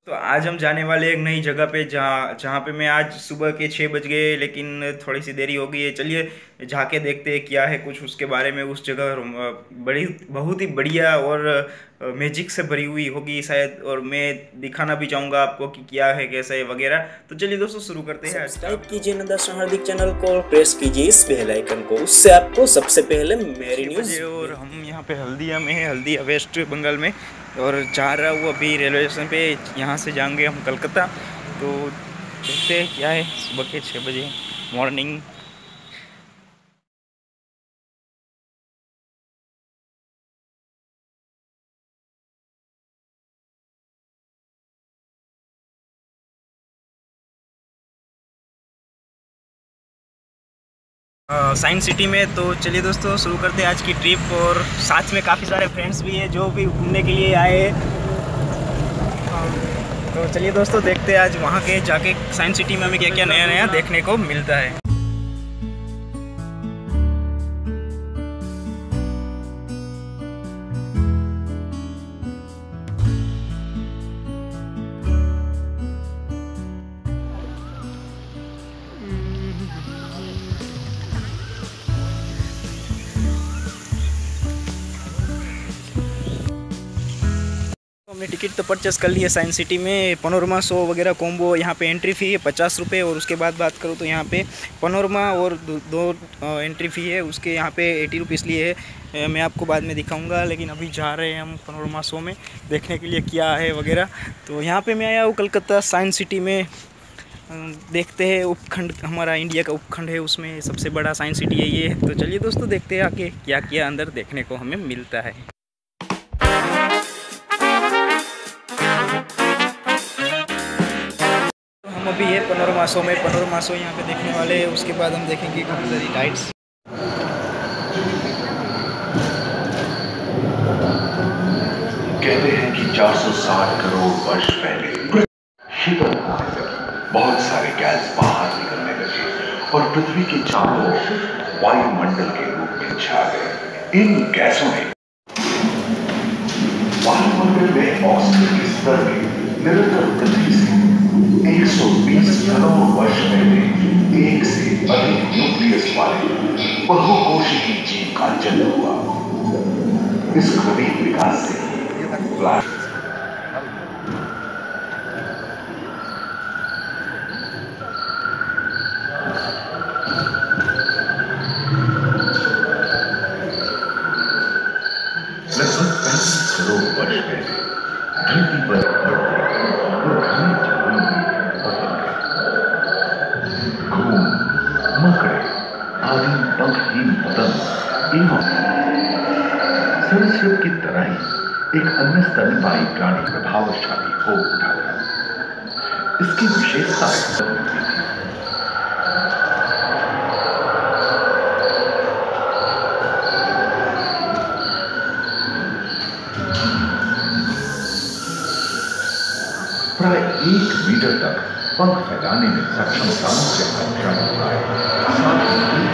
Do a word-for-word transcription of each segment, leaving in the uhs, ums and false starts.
तो आज हम जाने वाले एक नई जगह पे जहाँ जहाँ पे मैं आज सुबह के छः बज गए लेकिन थोड़ी सी देरी हो गई है। चलिए जाके देखते हैं क्या है कुछ उसके बारे में। उस जगह अ, बड़ी बहुत ही बढ़िया और मैजिक से भरी हुई होगी शायद, और मैं दिखाना भी चाहूँगा आपको कि क्या है कैसा है वगैरह। तो चलिए दोस्तों शुरू करते हैं। सब्सक्राइब कीजिए नंदर्शन हार्दिक चैनल को और प्रेस कीजिए इस बेल आइकन को, उससे आपको सबसे पहले मेरी न्यूज़। और हम यहाँ पे हल्दिया में है, हल्दिया वेस्ट बंगाल में, और जा रहा हूँ अभी रेलवे स्टेशन पे। यहाँ से जाएंगे हम कलकत्ता। तो देखते हैं क्या है, सुबह के छः बजे मॉर्निंग। साइंस सिटी में। तो चलिए दोस्तों शुरू करते हैं आज की ट्रिप, और साथ में काफ़ी सारे फ्रेंड्स भी हैं जो भी घूमने के लिए आए हैं। तो चलिए दोस्तों देखते हैं आज वहाँ के जाके साइंस सिटी में हमें क्या क्या नया नया देखने को मिलता है। हमने टिकट तो परचेस कर ली है साइंस सिटी में। पनोरमा शो वगैरह कॉम्बो, यहाँ पे एंट्री फ़ी है पचास रुपये, और उसके बाद बात करूँ तो यहाँ पे पनोरमा और दो, दो एंट्री फ़ी है उसके यहाँ पे एटी रुपीज़ लिए है। मैं आपको बाद में दिखाऊंगा, लेकिन अभी जा रहे हैं हम पनोरमा शो में देखने के लिए क्या है वगैरह। तो यहाँ पे मैं आया हूँ कलकत्ता साइंस सिटी में। देखते हैं उपखंड, हमारा इंडिया का उपखंड है उसमें सबसे बड़ा साइंस सिटी है ये। तो चलिए दोस्तों देखते हैं आके क्या क्या अंदर देखने को हमें मिलता है। हम अभी है पनोरमा शो में। पनोरमा शो यहाँ पे देखने वाले हैं, उसके बाद हम देखेंगे काफ़ी सारी राइड्स। कहते हैं कि चार सौ साठ करोड़ वर्ष पहले शीतल होने लगी, बहुत सारे गैस बाहर निकलने लगे और पृथ्वी के चारों ओर वायुमंडल के रूप में छा गए। इन गैसों ने वायुमंडल में ऑक्सीजन के स्तर में निरंतर वृद्धि से एक सौ बीस करोड़ वर्ष पहले एक से अधिक न्यूक्लियस वाले बहुकोशिकीय जीव का जन्म हुआ। इस क्रमिक विकास से लगभग पैंतीस करोड़ वर्ष पहले धरती पर बढ़ते और घने जंगलों में बदल गए। घूम, मकड़े आदि पंखहीन पतंग एवं सरीसृप की तरह ही एक अन्य स्तनपायी प्राणी प्रभावशाली हो उठा था। इसकी विशेषता थी प्राय एक मीटर तक पंख फैलाने में सक्षम सामर्थ्य का प्राणी आए। साथ ही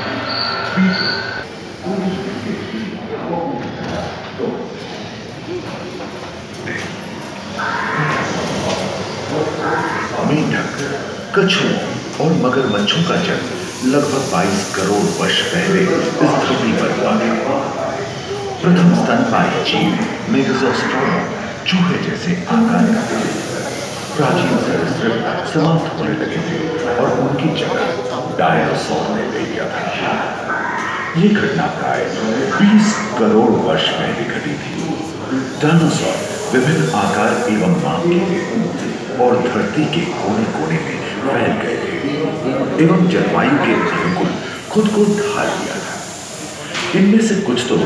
मेंढक, कछुओं और मगरमच्छों का जन्म लगभग बाईस करोड़ वर्ष पहले इस धरती पर हुआ था। प्रथम स्तनपायी जीव मेगाज़ोस्ट्रोमा चूहे जैसे आकार का था। प्राचीन सरीसृप समाप्त होने लगे थे और उनकी जगह डायनासोर ने ले लिया था। ये घटना प्राय बीस करोड़ वर्ष पहले घटी थी। डायनासोर विभिन्न आकार एवं माप के थे और धरती के कोने कोने में फैल गए थे एवं जलवायु के अनुकूल खुद को ढाल लिया था। इनमें से कुछ तो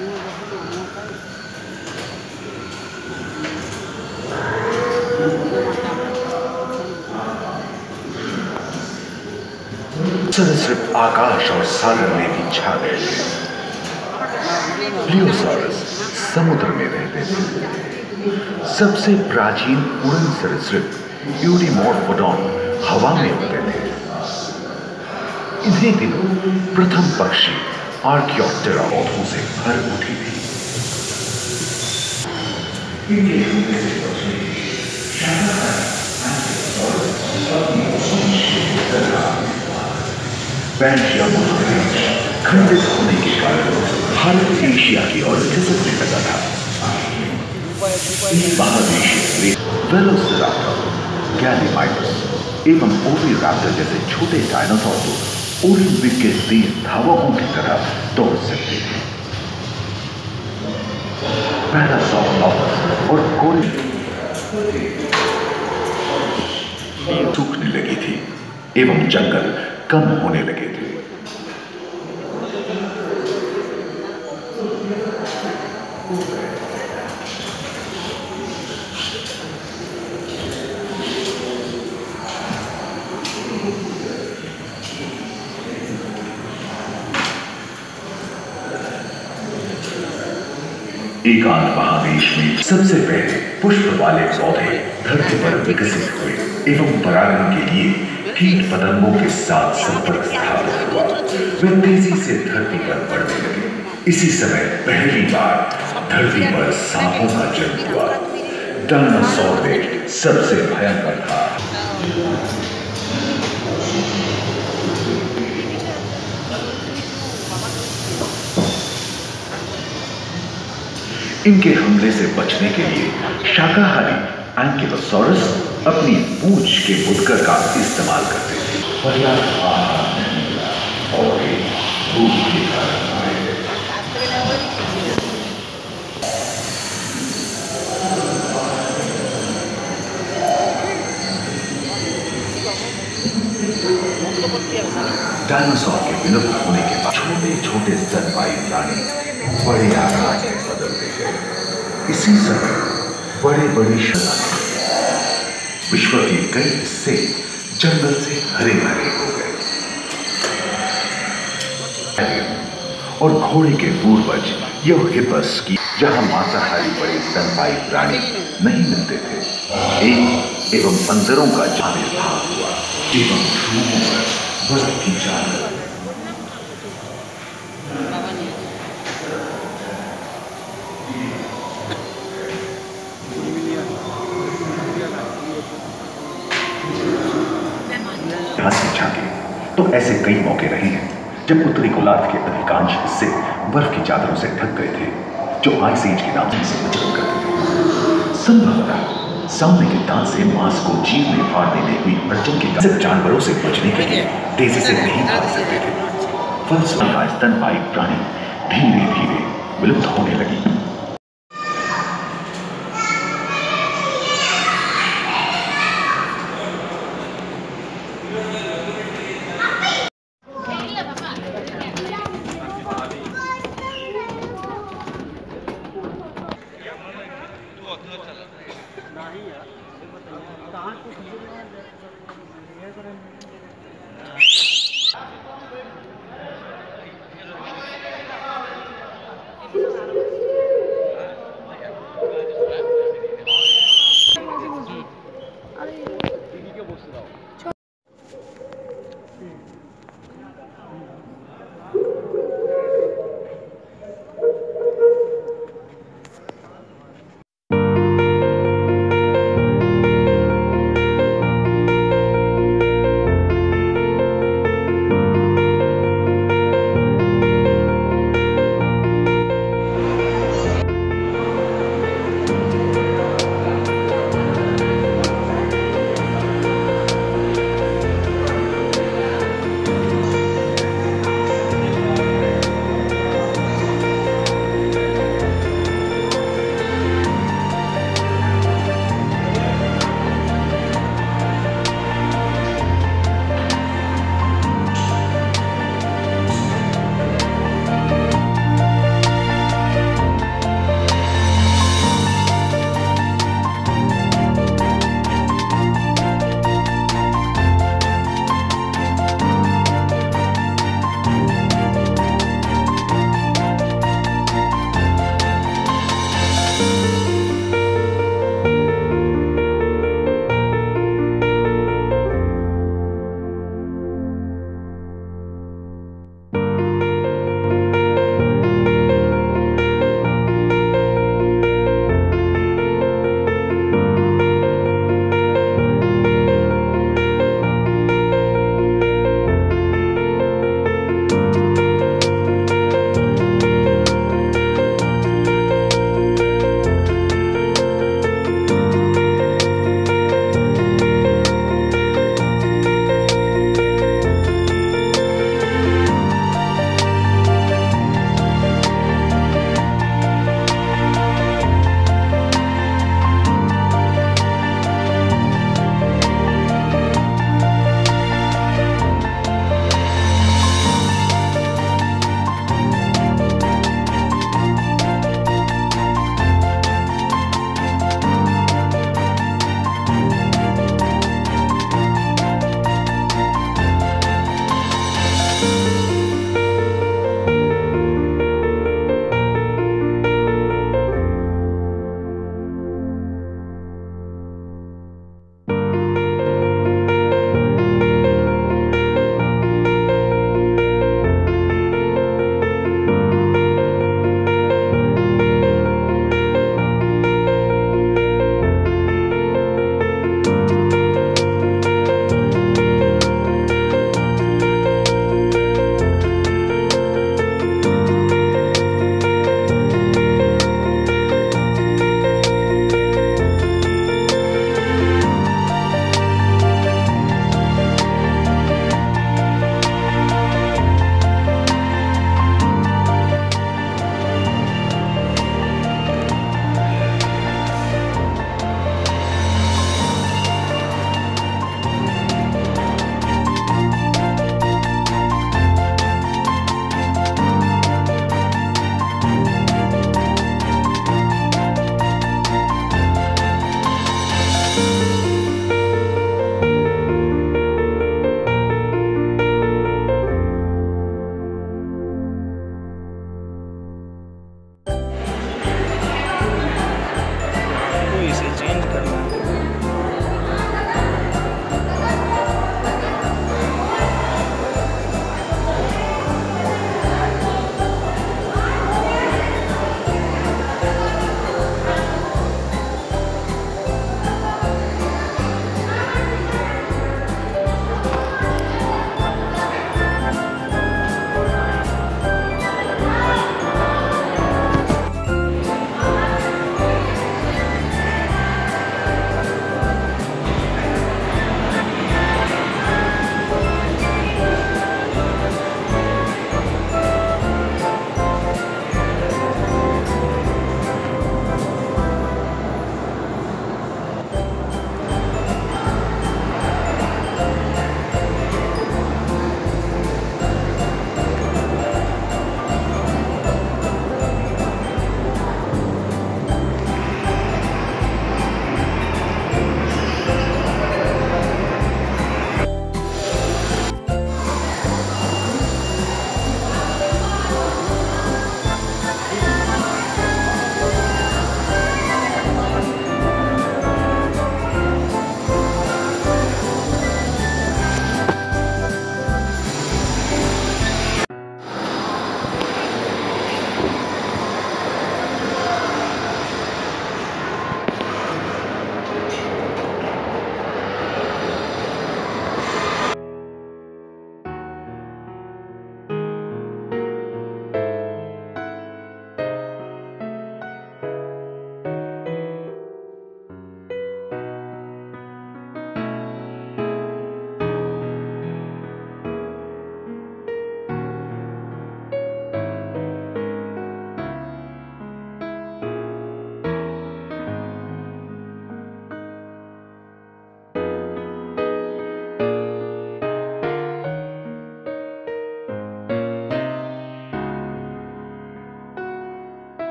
सरीसृप आकाश और सागर में भी छा गए थे। प्लियोसाउरस समुद्र में रहते थे। सबसे प्राचीन उड़न सरीसृप यूडीमोर्फोडॉन हवा में उड़ते थे। इन्हीं दिनों प्रथम पक्षी आर्कियोप्टेरा पौधों से भर उठी थी। इनके बैंड या महादेश खंडित होने के कारण भारत एशिया की ओर खिसकने लगा था। इस महादेश वेलोसिराप्टर, गैलीमाइटस एवं ओविराप्टर जैसे छोटे डायनासोर को ओलंपिक के तेज धावकों की तरह दौड़ सकते थे। पैरासाउरोलॉपस और कोरी सूखने लगी थी एवं जंगल कम होने लगे थे। एकांत महादेश में सबसे पहले पुष्प वाले पौधे धरती पर विकसित हुए एवं परागण के लिए कीट पतंगों के साथ संपर्क स्थापित हुआ। वे तेजी से धरती पर बढ़ने लगे। इसी समय पहली बार धरती पर सांपों का जन्म हुआ। डायनासोर में सबसे भयंकर था। इनके हमले से बचने के लिए शाकाहारी एंकिलोसॉरस अपनी पूंछ के मुड़कर का इस्तेमाल करते थे। पर्याप्त आहार नहीं मिला और वे भूख के कारण आए। डायनासोर के विलुप्त होने के बाद छोटे छोटे स्तनपायी प्राणी बड़े आकार में बदलते गए। इसी समय बड़े बड़े शराब विश्व के कई हिस्से जंगल से हरे भरे हो गए और घोड़े के पूर्वज हिप्पस की जहां मांसाहारी बड़े स्तनपायी प्राणी नहीं मिलते थे, एक एवं बंदरों का आविर्भाव हुआ एवं ध्रुवों पर बर्फ की चादर। तो ऐसे कई मौके रहे हैं जब उत्तरी गोलार्ध के अधिकांश हिस्से बर्फ की चादरों से ढक गए थे, जो आइस एज के नाम से विचरण करते थे। संभवतः सामने के दांत से मांस को चीरने फाड़ने में हुई अड़चन के कारण जानवरों से बचने के लिए तेजी से नहीं भाग सकते थे। फलस्वरूप स्तनपायी प्राणी धीरे धीरे विलुप्त होने लगी।